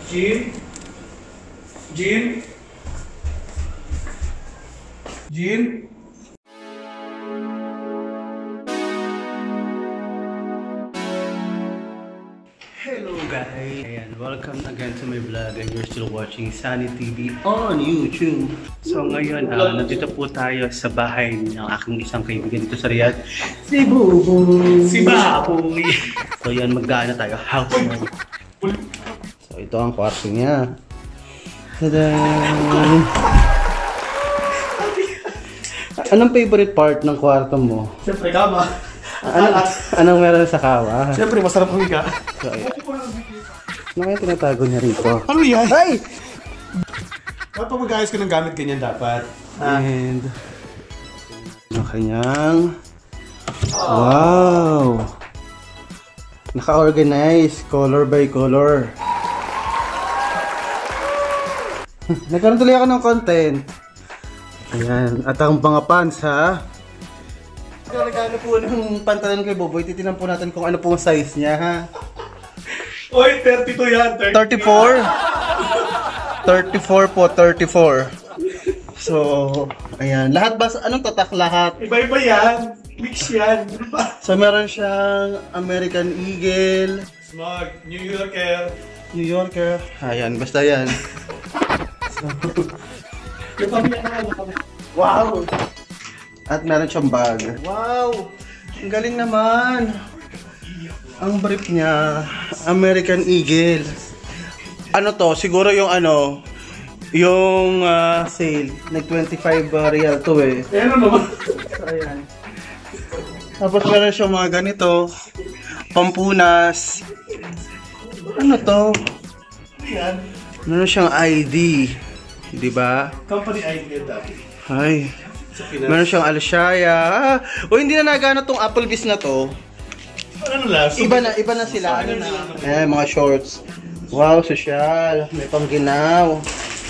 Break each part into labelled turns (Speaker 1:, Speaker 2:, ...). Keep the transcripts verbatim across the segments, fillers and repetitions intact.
Speaker 1: Jean? Jean? Jean?
Speaker 2: Hello guys! Ayan, welcome again to my vlog and you're still watching Sunny T V on YouTube. So ngayon, uh, nandito po tayo sa bahay ng aking isang kaibigan dito sa Riyadh. Si Buboy! Si Baboy! So yan, mag-gaana tayo. House mode. So ito ang kwarto niya. Tadaan! Anong favorite part ng kwarto mo?
Speaker 1: Siyempre, kama.
Speaker 2: Ano, anong meron sa kawa?
Speaker 1: Siyempre, masarap humiga.
Speaker 2: So, ano kaya tinatago niya rito?
Speaker 1: Ano yan?
Speaker 2: Ay!
Speaker 1: Dapat mag-ayos ka ng gamit ganyan dapat.
Speaker 2: And ang kanyang wow! Naka-organize color by color. Nagkaroon tuloy ako ng content. Ayan, at ang mga pants ha. Nagkano po ng pantalon kay Boboy, titinan po natin kung ano po ang size niya ha.
Speaker 1: Oy, thirty-two yan.
Speaker 2: thirty-four? thirty-four po, thirty-four. So, ayan. Lahat ba? Anong tatak lahat?
Speaker 1: Iba-iba yan. Mix yan.
Speaker 2: So, meron siyang American Eagle.
Speaker 1: Smart. New Yorker.
Speaker 2: New Yorker. Ayan, basta yan. So,
Speaker 1: Yung pamilya na ako.
Speaker 2: wow! At meron siyang bag. Wow! Ang galing naman! Ang brief niya, American Eagle. Ano to? Siguro yung ano, yung uh, sale. Nag twenty-five uh, real to eh.
Speaker 1: Ayan naman.
Speaker 2: Ayan. Tapos meron siyang mga ganito. Pampunas. Ano to?
Speaker 1: Yan.
Speaker 2: Meron siyang I D. Diba?
Speaker 1: Company idea dati.
Speaker 2: Ay. Meron siyang Alshaya. Ah, o hindi na nagana tong Applebee's na to.
Speaker 1: Ano lang?
Speaker 2: Iba na, iba na sila. Ano na? Eh, mga shorts. Wow, social. May pangginaw.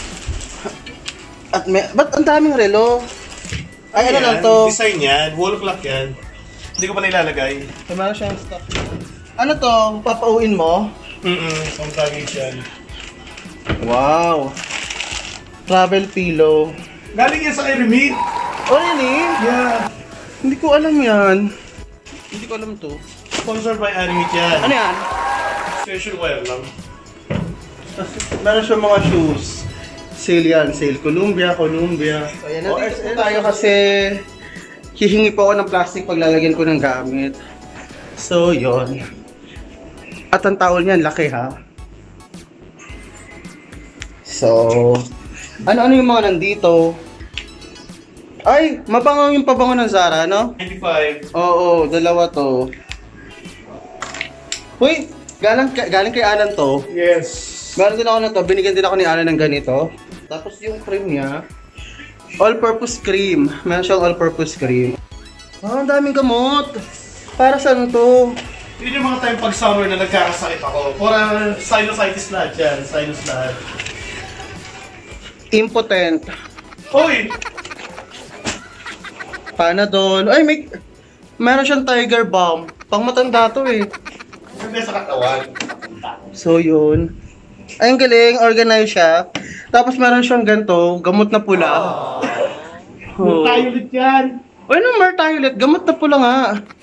Speaker 2: At may, ba't ang daming relo? Ay, ano lang to?
Speaker 1: Design yan. Wall clock yan. Hindi ko pa nilalagay.
Speaker 2: So, meron siyang stock. Ano to? Papauin mo?
Speaker 1: Mm-mm. Ang tagay yan.
Speaker 2: Wow. Travel pillow.
Speaker 1: Galing yan sa kay Remit.
Speaker 2: Oh, really?
Speaker 1: Yeah.
Speaker 2: Hindi ko alam yan. Hindi ko alam to.
Speaker 1: Sponsored by Remit yan.
Speaker 2: Ano yan?
Speaker 1: Special wear lang.
Speaker 2: Meron siyang mga shoes. Sale yan. Sale. Columbia, Columbia. So, ayan. Nandito po tayo kasi hihingi po ako ng plastic pag lalagyan ko ng gamit. So, yon. At ang towel niyan, laki ha. So, ano-ano yung mga nandito? Ay, mabango yung pabango ng Zara, no?
Speaker 1: ninety-five.
Speaker 2: Oo, dalawa to. Uy, galing, galing kay Alan to.
Speaker 1: Yes.
Speaker 2: Meron din ako na to, binigyan din ako ni Alan ng ganito. Tapos yung cream niya, all-purpose cream. Meron siyang all-purpose cream. Ah, ang daming gamot. Para saan to?
Speaker 1: Yun yung mga time pag summer na nagkakasakit ako. Para sinusitis lahat yan. Sinus lahat.
Speaker 2: Impotent.
Speaker 1: Hoy!
Speaker 2: Panadol. Ay, may... Meron siyang Tiger Balm. Pang matanda to eh.
Speaker 1: Sabi sa katawan.
Speaker 2: So, yun. Ay, ang galing. Organize siya. Tapos meron siyang ganito. Gamot na pula.
Speaker 1: Oh. Tayo ulit yan.
Speaker 2: Ay, no, Martiolet. Gamot na pula nga.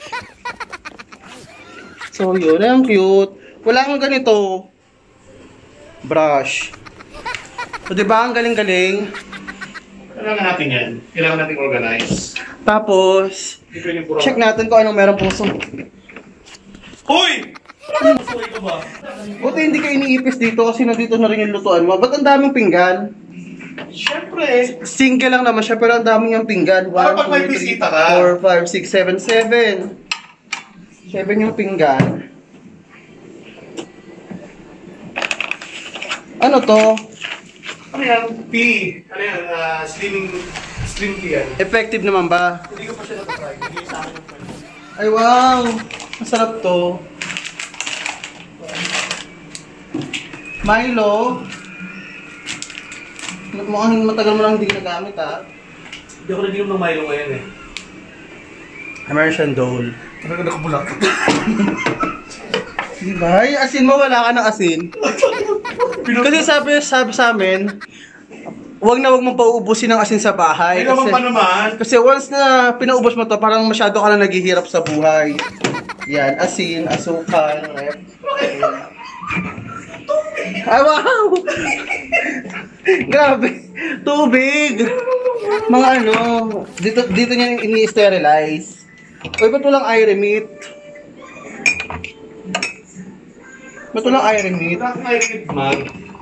Speaker 2: So, yun. Ay, ang cute. Wala kang ganito. Brush. So, diba ang galing-galing?
Speaker 1: Kailangan natin yan. Kailangan natin organize.
Speaker 2: Tapos, check natin kung anong meron puso.
Speaker 1: Hoy! Ano masuway ka ba?
Speaker 2: Buti hindi ka iniipis dito kasi nandito na rin yung lutuan mo. Ba't ang daming pinggan?
Speaker 1: Siyempre.
Speaker 2: Single lang naman siya pero ang daming yung pinggan.
Speaker 1: Para pag may bisita ka.
Speaker 2: four, five, six, seven, seven. seven yung pinggan. Ano to?
Speaker 1: Ano yan? P. Ano yan? Uh, slimming... Slim tea yan.
Speaker 2: Effective naman ba?
Speaker 1: Hindi ko pa siya natatry. Hindi sa akin yung friend.
Speaker 2: Ay wow! Masarap to. Milo. Mukhang matagal mo lang hindi nagamit ha.
Speaker 1: Hindi ako nag-inom ng Milo ngayon eh.
Speaker 2: American Dole.
Speaker 1: Talaga nakabulak.
Speaker 2: Diba? Yung asin mo, wala ka ng asin. Kasi sabi, sabi sa amin, wag na wag mong pauubusin ng asin sa bahay.
Speaker 1: Ay naman
Speaker 2: Kasi,
Speaker 1: pa naman.
Speaker 2: kasi once na pinaubos mo to, parang masyado ka na naghihirap sa buhay. Yan, asin, asukal, rep. Ay, wow! Grabe! Tubig! Mga ano, dito, dito niya ini-sterilize. Uy, ba't walang Iremit? Ba't walang Iremit?
Speaker 1: Wala akong Iremit, man.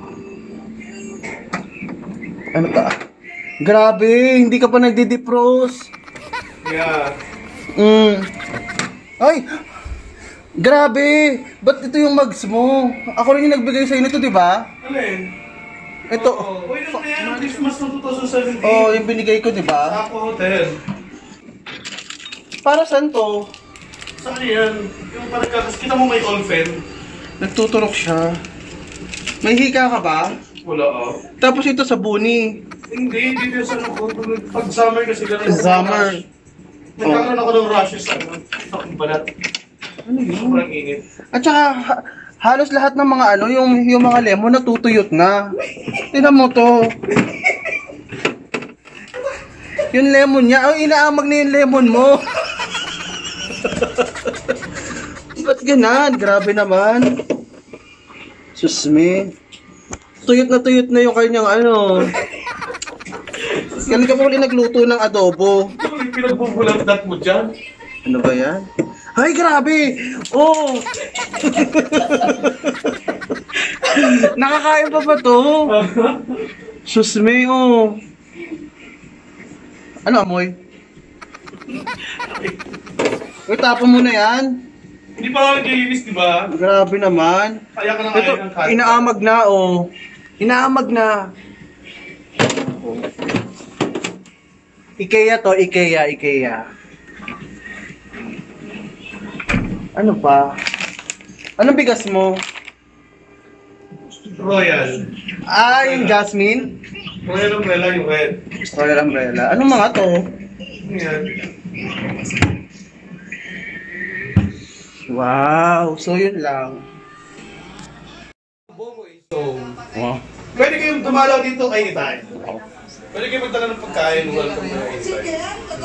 Speaker 2: Ano ka? Grabe, hindi ka pa nagdi-defrost.
Speaker 1: Yeah.
Speaker 2: Mm. Ay! Grabe! Ba't ito yung mugs mo? Ako rin yung nagbigay sa'yo nito, di ba?
Speaker 1: Alin?
Speaker 2: Ito.
Speaker 1: Oh, uy, naman na yan. Christmas ng twenty seventeen.
Speaker 2: Oh, yung binigay ko, di ba?
Speaker 1: Sa ako hotel.
Speaker 2: Para saan to?
Speaker 1: Saan yan? Yung parang kakas, kita mo may all-fen.
Speaker 2: Nagtuturok siya. May hika ka ba?
Speaker 1: Wala ah.
Speaker 2: Tapos ito sa buni.
Speaker 1: Hindi, hindi din sa ako. Pag summer kasi ganun.
Speaker 2: Summer.
Speaker 1: Nagkakaroon ako ng rashes sa ano. Fucking balat.
Speaker 2: Ano yun?
Speaker 1: Sobrang init.
Speaker 2: At saka, ha- halos lahat ng mga ano, yung, yung mga lemon natutuyot na. Tingnan mo to. Yung lemon niya, ang inaamag na yung lemon mo. Ba't ganan? Grabe naman. Susme. Tuyot na tuyot na yung kanyang ano. Kailan ka pa ulit nagluto ng adobo?
Speaker 1: Ano yung pinagbubulat mo dyan?
Speaker 2: Ano ba yan? Ay, grabe! Oh! Nakakain pa ba to? Susme, oh. Ano amoy? Uy, tapon mo na yan.
Speaker 1: Hindi pa ako naglilinis, di ba?
Speaker 2: Grabe naman.
Speaker 1: Kaya ka na
Speaker 2: Ito,
Speaker 1: kaya ng kanta.
Speaker 2: inaamag na, oh. Inaamag na. Ikea to, Ikea, Ikea. Ano pa? Anong bigas mo?
Speaker 1: Royal.
Speaker 2: Ah, yung jasmine?
Speaker 1: Royal umbrella yung red.
Speaker 2: Royal umbrella. Anong mga to?
Speaker 1: Ano yan?
Speaker 2: Wow, so yun lang.
Speaker 1: So,
Speaker 2: Wow.
Speaker 1: pwede kayong dumalaw dito anytime. Pwede kayong magdala ng pagkain. Welcome to anytime.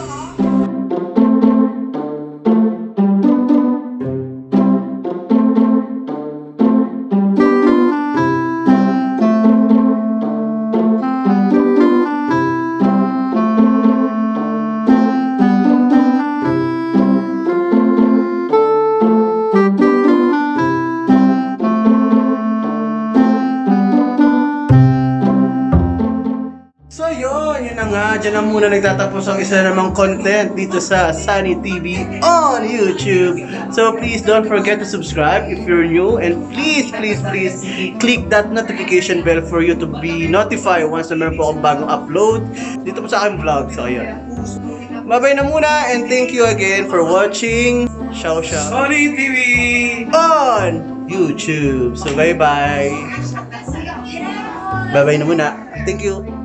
Speaker 2: So yun, yun na nga. Diyan na muna nagtatapos ang isa namang content dito sa Sunny T V on YouTube. So please don't forget to subscribe if you're new. And please, please, please click that notification bell for you to be notified once na meron po akong bagong upload dito po sa aking vlog. So ayun. Bye-bye na muna and thank you again for watching Xiao Xiao
Speaker 1: Sunny T V!
Speaker 2: on YouTube. So bye-bye. Bye-bye na muna. Thank you.